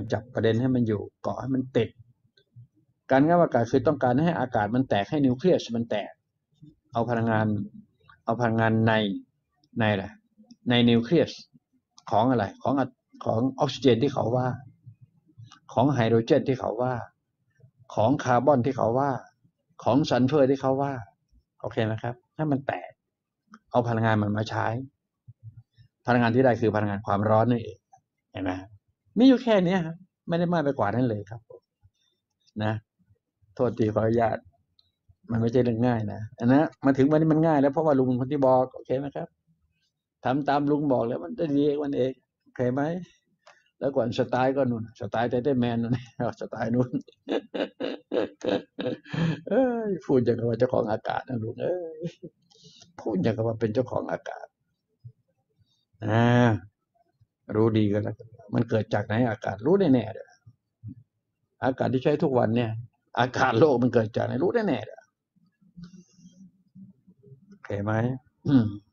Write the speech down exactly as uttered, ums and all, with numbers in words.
จับประเด็นให้มันอยู่เกาะให้มันติดการงับอากาศคือต้องการให้อากาศมันแตกให้นิวเคลียสมันแตกเอาพลังงานเอาพลังงานในในอะไรในนิวเคลียสของอะไรของของออกซิเจนที่เขาว่าของไฮโดรเจนที่เขาว่าของคาร์บอนที่เขาว่าของซัลเฟอร์ที่เขาว่าโอเคไหมครับถ้ามันแตกเอาพลังงานมันมาใช้พลังงานที่ได้คือพลังงานความร้อนนี่เองเห็นไหมมีอยู่แค่นี้ครับไม่ได้มากไปกว่านั้นเลยครับนะโทษทีขออนุญาตมันไม่ใช่เรื่องง่ายนะอันนั้นมาถึงวันนี้มันง่ายแล้วเพราะว่าลุงคนที่บอกโอเคไหมครับทำตามลุงบอกแล้วมันได้ดีเองมันเองโอเคไหมแล้วก่อนสไตล์ก็นู่นสไตล์ไทเทแมนนู่นสไตล์นู่นเอ้ยพูดอย่างกับว่าเจ้าของอากาศนะลุงเอ้ยพูดอย่างกับว่าเป็นเจ้าของอากาศอ่ารู้ดีกันแล้วมันเกิดจากไหนอากาศรู้แน่ๆเลยอากาศที่ใช้ทุกวันเนี่ยอากาศโลกมันเกิดจากไหนรู้แน่ๆเลยโอเคไหมอืม